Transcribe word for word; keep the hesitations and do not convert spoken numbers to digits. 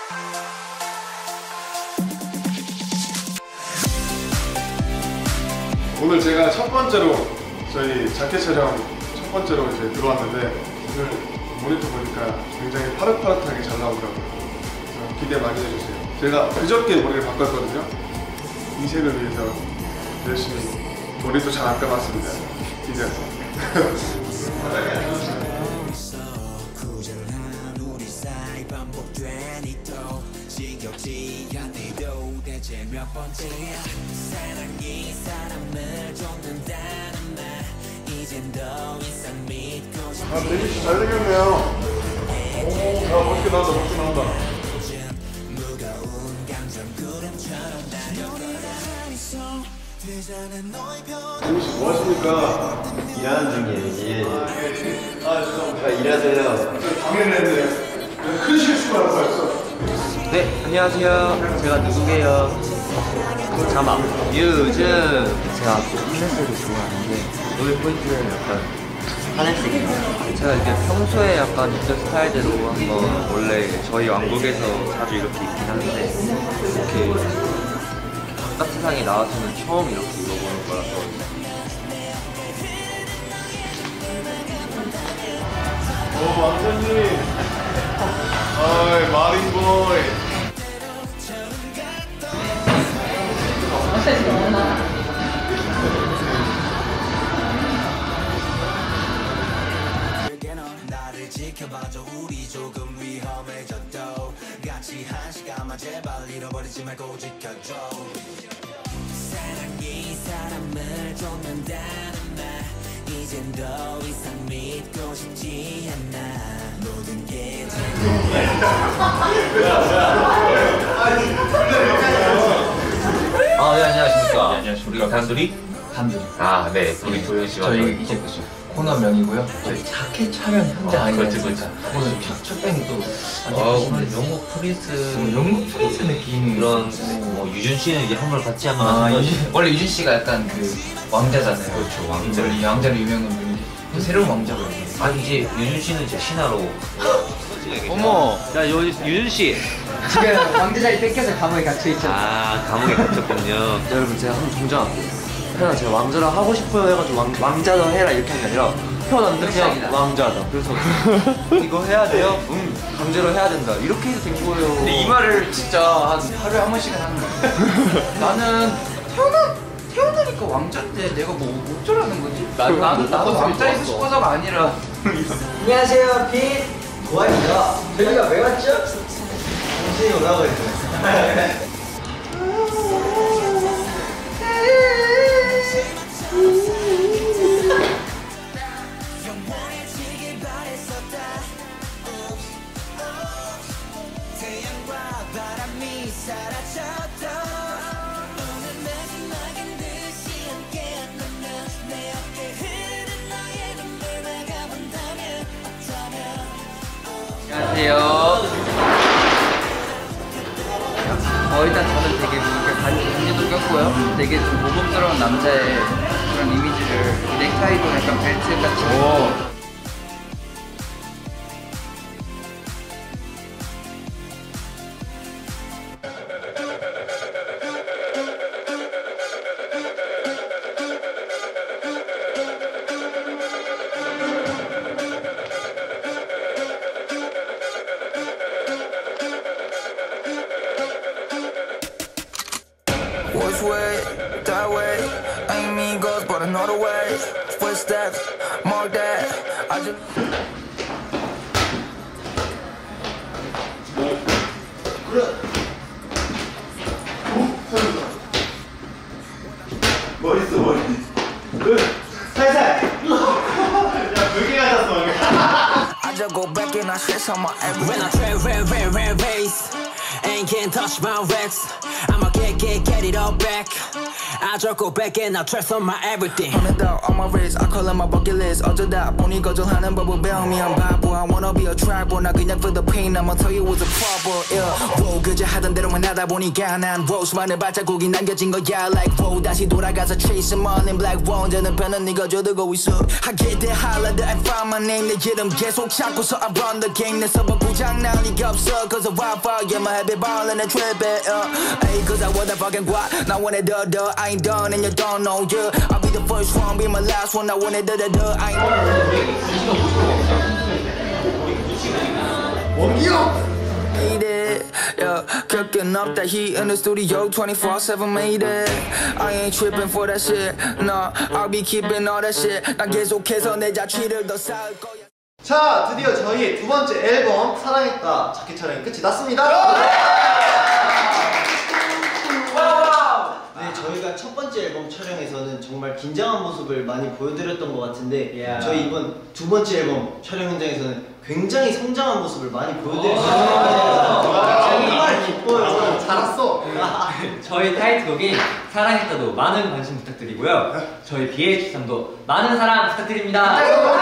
오늘 제가 첫 번째로 저희 자켓 촬영 첫 번째로 이제 들어왔는데 오늘 모니터 보니까 굉장히 파릇파릇하게 잘 나오더라고요. 그래서 기대 많이 해주세요. 제가 그저께 머리를 바꿨거든요. 이 색을 위해서 열심히 머리도 잘 안 감았습니다. 기대하세요. 몇 번째야 사랑이 사람을 쫓는다는 말 이젠 더 이상 믿고 싶지 아, 데뷔씨 잘생겼네요. 오, 야, 멋있게 나온다, 멋있게 나온다. 무거운 감정 구름처럼 데뷔씨 뭐 하십니까? 일하는 중이에요. 아, 예. 아, 죄송합니다. 일하세요. 저 방해를 했는데 큰 실수를 할 뻔했어. 네, 안녕하세요. 제가 누구게요? 자막 유즘. 제가 하늘색을 좋아하는데 오늘 포인트는 약간 하늘색이에요. 제가 이렇게 평소에 약간 입는 스타일대로 한번 원래 저희 왕국에서 자주 이렇게 입긴 하는데 이렇게 바깥 세상에 나와서는 처음 이렇게 입어보는 거라서. 오, 왕자님. 어이, 마린보이. 나를 지켜봐줘. 우리 조금 위험해졌도 같이 한 시간만 제발 잃어버리지 말고 지켜줘. 사랑이 사람을 쫓는다는 말 이젠 더 이상 믿고 싶지 않아. 모든 게 아, 네, 안녕하십니까. 네, 안녕하십니까. 우리 단둘이? 단둘이. 아, 네. 우리 도현 씨와 저희 이제 코너명이고요. 저희 자켓 촬영 현장 아, 아니에요. 그렇지, 그렇지. 오늘 첫 뺑이 또 아, 오늘 영국 프린스. 어, 영국 프린스 느낌. 그런, 뭐, 유준 씨는 이제 한물 같지 않나. 아, 유준, 원래 유준 씨가 약간 그 왕자잖아요. 그렇죠, 왕자. 원래 왕자로 유명한 분인데 또 새로운 왕자가 있어요. 아니, 이제 유준 씨는 이제 신하로. 어머, 야 요, 유준 씨. 지금 왕자 자리 뺏겨서 감옥에 갇혀있죠. 아, 감옥에 갇혔군요. 여러분, 제가 한번 정정할게요. 태어나 제가 왕자라 하고 싶어요 해가지고 왕, 왕자다 해라 이렇게 한 게 아니라 태어났는데 그냥 왕자다. 그래서 이거 해야 돼요? 응, 강제로 해야 된다. 이렇게 해도 된 거예요. 근데 이 말을 진짜 한 하루에 한 번씩은 하는 거야. 나는 태어나, 태어나니까 왕자인데 내가 뭐 어쩌라는 거지? 나, 나도, 나도 왕자이고 싶어서가 아니라. 안녕하세요, 빛 고아입니다. 저희가 왜 왔죠? 정신이 올라가고 있어요. 영원해지길 바랬었다. 태양과 바람이 사라졌던 오늘 마지막인 듯이 함께한다면 내 어깨 흐른 너의 눈물 막아본다면 어쩌면. 안녕하세요. 어, 일단 다들 되게 이렇게 반지도 꼈고요. 되게 좀 모범스러운 남자의 그런 이미지를 넥타이도 약간 벨트 같이. Which way, that way, ain't mean goes but another way. Footsteps, mark that, I just. 멋있어, 멋있어. 그, 살살. 야, 불게 같았어. I just go back and I stress on my every. When I trail, rail, rail, rail, race, ain't can't touch my wrecks. I'ma get, get, get it all back. I jerk go back and I trust on my everything. Hundred out on my wrist, I call it my bucket list. 어쩌다 보니 거절하는 법을 배우면 바보. I wanna be a tribal. 나 그냥 for the pain. I'ma tell you what's a problem. Yeah, wow, 그저 하던 대로만 하다 보니까 난 wow, 수많은 발자국이 남겨진 거야. Like wow, 다시 돌아가서 chase money black wow. 언제는 편은 네가 줘두고 있어. I get that highlight, I find my name. 내 이름 계속 찾고서 I run the game. 내 서버 고장 날 리가 없어. Cause of Wi-Fi, yeah, my heavy ball and I trip it. Uh, hey, cause I want that fucking guap. Now when it the the, I ain't done and you don't know, yeah. I'll be the first one, be my last one. I want it the the the, I ain't. Made it, yeah. Cooking up that heat in the studio, twenty-four seven made it. I ain't tripping for that shit, nah. I'll be keeping all that shit. 난 계속해서 내 자취를 더 쌓을 거야. 자, 드디어 저희 두 번째 앨범 사랑했다 자켓 촬영이 끝이 났습니다. 네, 저희가 첫 번째 앨범 촬영에서는 정말 긴장한 모습을 많이 보여드렸던 것 같은데 yeah. 저희 이번 두 번째 앨범 촬영 현장에서는 굉장히 성장한 모습을 많이 보여드렸어요. 정말 기뻐요. 잘했어. 저희 타이틀곡인 사랑했다도 많은 관심 부탁드리고요. 저희 비에이치삼도 많은 사랑 부탁드립니다.